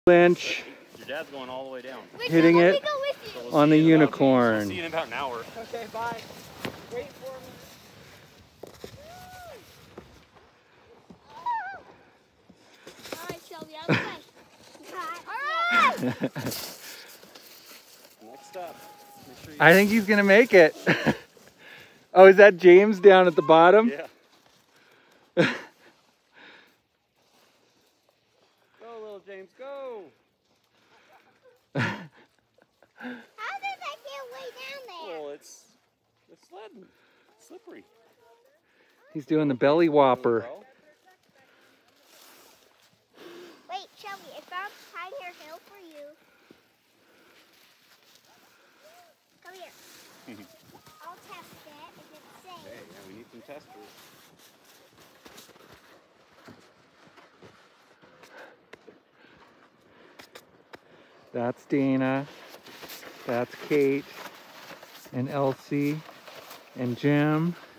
Inch. Your dad's going all the way down. Hitting it on the unicorn. We'll see you in about an hour. Okay, bye. Wait for me. All right, Shelby, out of the way. All right. Next up. Make sure you I think he's gonna make it. Oh, is that James down at the bottom? Yeah. Go, little James, go. How did I get way down there? Well, it's sledding. It's slippery. He's doing the belly whopper. Wait, Shelby, I found higher hill for you. Come here. I'll test it if it's safe. Hey, yeah, we need some testers. That's Dana. That's Kate and Elsie and Jim.